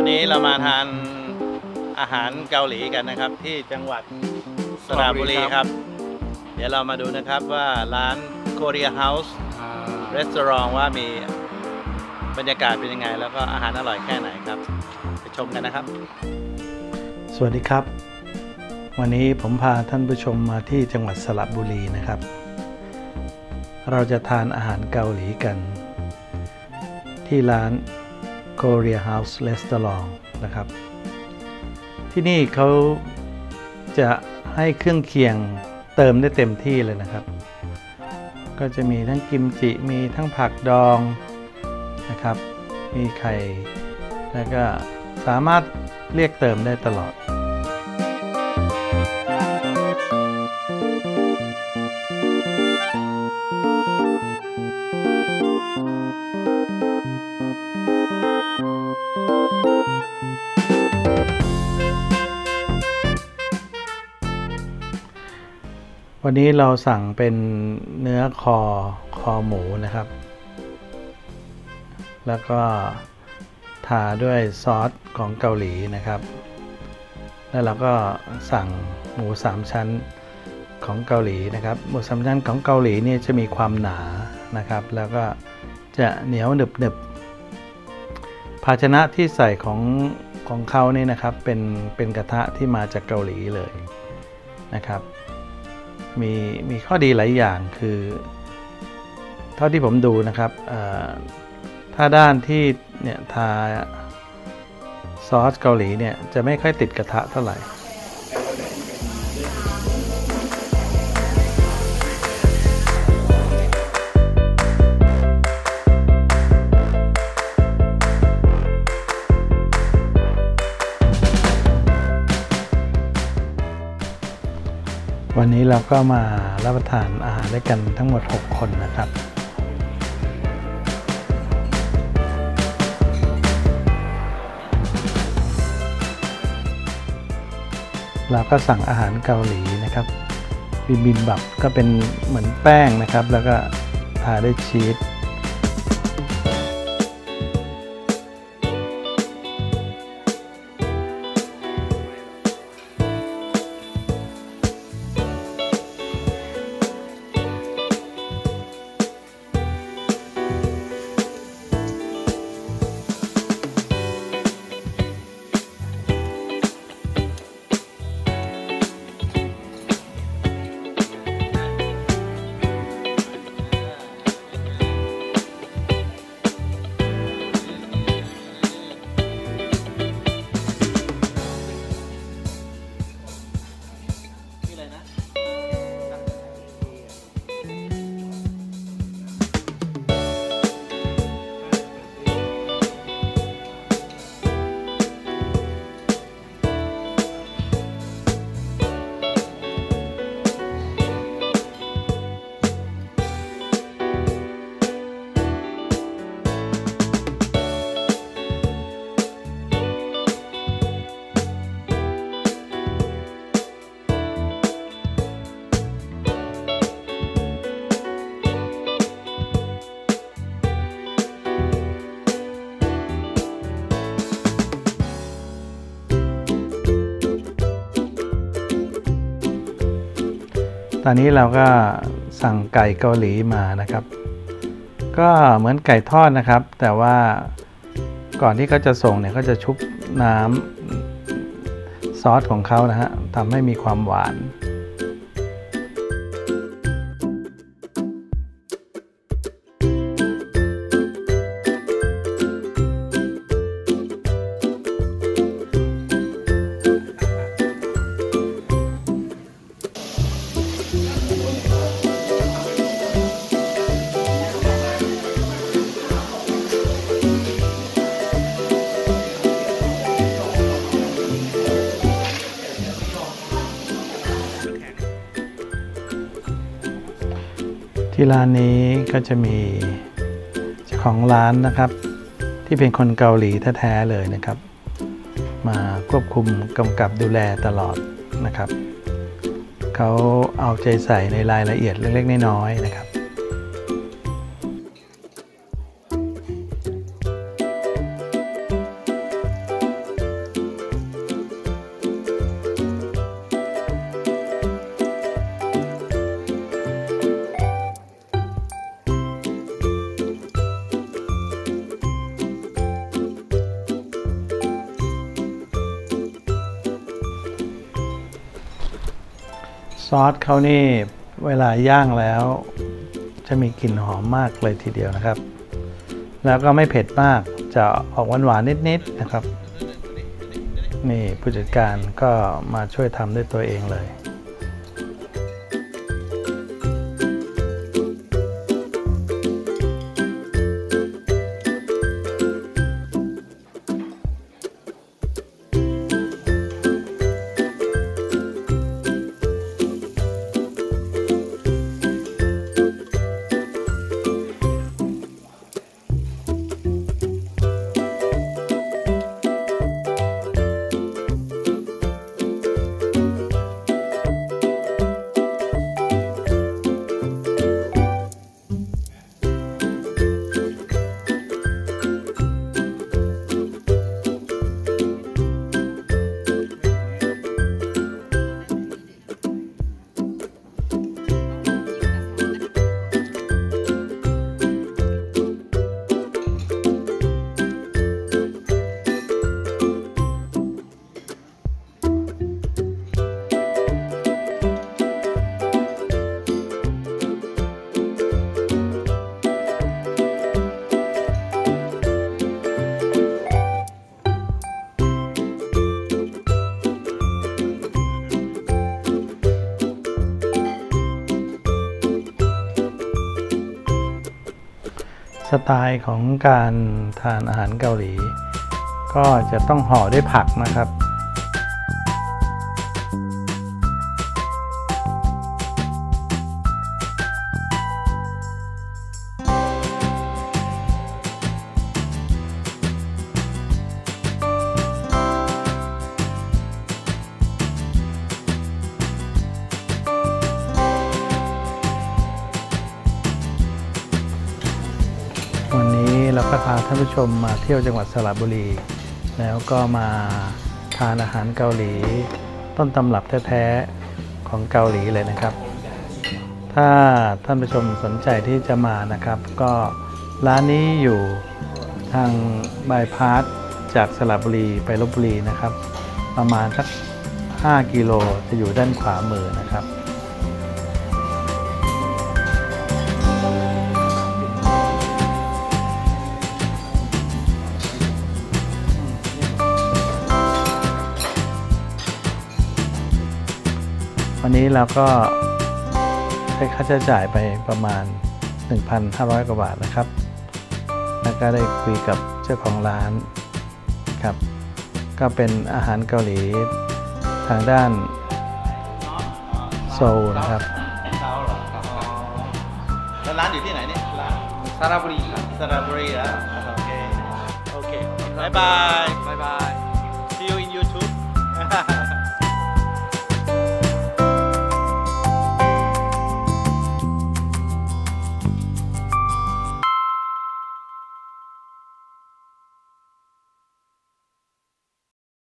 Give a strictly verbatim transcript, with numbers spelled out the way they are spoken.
วันนี้เรามาทานอาหารเกาหลีกันนะครับที่จังหวัดสระบุรีครับเดี๋ยวเรามาดูนะครับว่าร้าน Korea House Restaurant ว่ามีบรรยากาศเป็นยังไงแล้วก็อาหารอร่อยแค่ไหนครับไปชมกันนะครับสวัสดีครับวันนี้ผมพาท่านผู้ชมมาที่จังหวัดสระบุรีนะครับเราจะทานอาหารเกาหลีกันที่ร้าน Korea House Restaurant นะครับที่นี่เขาจะให้เครื่องเคียงเติมได้เต็มที่เลยนะครับก็จะมีทั้งกิมจิมีทั้งผักดองนะครับมีไข่แล้วก็สามารถเรียกเติมได้ตลอดวันนี้เราสั่งเป็นเนื้อคอคอหมูนะครับแล้วก็ทาด้วยซอสของเกาหลีนะครับแล้วเราก็สั่งหมูสามชั้นของเกาหลีนะครับหมูสามชั้นของเกาหลีนี่จะมีความหนานะครับแล้วก็จะเหนียวหนึบหนึบภาชนะที่ใส่ของของเขานี่นะครับเป็นเป็นกระทะที่มาจากเกาหลีเลยนะครับมีมีข้อดีหลายอย่างคือเท่าที่ผมดูนะครับถ้าด้านที่เนี่ยทาซอสเกาหลีเนี่ยจะไม่ค่อยติดกระทะเท่าไหร่วันนี้เราก็มารับประทานอาหารด้วยกันทั้งหมดหกคนนะครับเราก็สั่งอาหารเกาหลีนะครับบิบิมบับก็เป็นเหมือนแป้งนะครับแล้วก็ทาด้วยชีสตอนนี้เราก็สั่งไก่เกาหลีมานะครับก็เหมือนไก่ทอดนะครับแต่ว่าก่อนที่เขาจะส่งเนี่ยเขาจะชุบน้ำซอสของเขานะฮะทำให้มีความหวานที่ร้านนี้ก็จะมีเจ้าของร้านนะครับที่เป็นคนเกาหลีแท้ๆเลยนะครับมาควบคุมกำกับดูแลตลอดนะครับเขาเอาใจใส่ในรายละเอียดเล็กๆน้อยๆนะครับทอสเขานี่เวลาย่างแล้วจะมีกลิ่นหอมมากเลยทีเดียวนะครับแล้วก็ไม่เผ็ดมากจะออกหวานๆนิดๆนะครับนี่ผู้จัดการก็มาช่วยทำด้วยตัวเองเลยสไตล์ของการทานอาหารเกาหลีก็จะต้องห่อด้วยผักนะครับวันนี้เราก็พาท่านผู้ชมมาเที่ยวจังหวัดสระบุรีแล้วก็มาทานอาหารเกาหลีต้นตำรับแท้ๆของเกาหลีเลยนะครับถ้าท่านผู้ชมสนใจที่จะมานะครับก็ร้านนี้อยู่ทางบายพาสจากสระบุรีไปลพบุรีนะครับประมาณสักห้ากิโลจะอยู่ด้านขวามือนะครับวันนี้เราก็ใช้ค่าใช้จ่ายไปประมาณ หนึ่งพันห้าร้อย กว่าบาทนะครับแล้วก็ได้คุยกับเจ้าของร้านครับก็เป็นอาหารเกาหลีทางด้านโซลนะครับแล้วร้านอยู่ที่ไหนเนี่ยร้านสระบุรีครับสระบุรีแล้วโอเคโอเคบ๊ายบายบ๊ายบาย